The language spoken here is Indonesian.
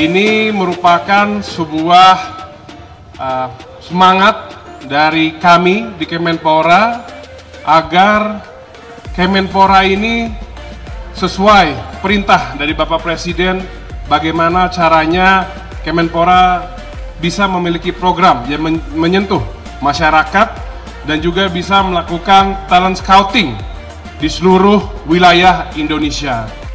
Ini merupakan sebuah semangat dari kami di Kemenpora agar Kemenpora ini sesuai perintah dari Bapak Presiden bagaimana caranya Kemenpora bisa memiliki program yang menyentuh masyarakat dan juga bisa melakukan talent scouting di seluruh wilayah Indonesia.